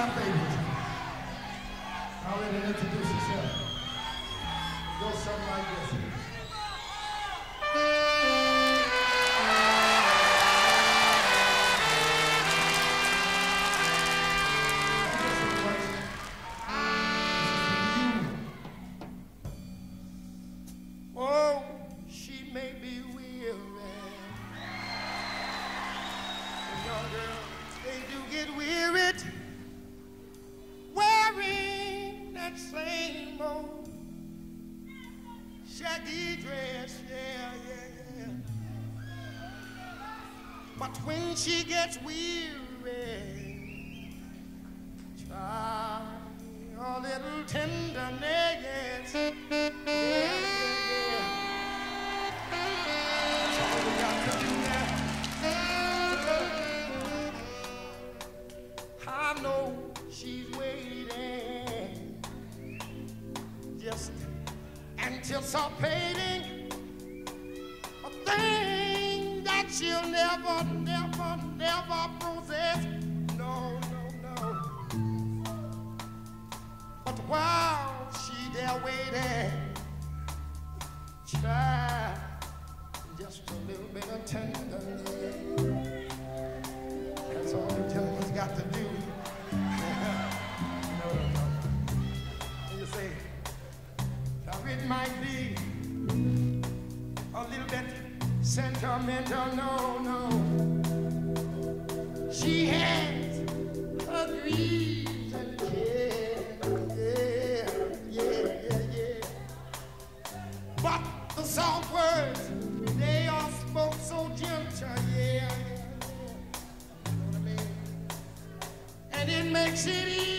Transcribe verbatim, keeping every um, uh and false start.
my favorite. I'll let her introduce herself. It goes something like this. Oh, she may be weary. Young girls, they do get wearied wearing that same old shaggy dress, yeah, yeah, yeah. But when she gets weary, try a little tenderness, yeah, yeah, yeah. That's all we got to do now. I know she's waiting, just anticipating a thing that she'll never, never, never possess. No, no, no. But while she there waiting, try just a little bit of tenderness. That's all the gentleman's got to do. You say, now it might be a little bit sentimental, no, no. She has a reason, yeah, yeah, yeah, yeah, yeah. But the soft words, they are spoke so gentle, yeah, yeah, yeah. You know what I mean? And it makes it easy.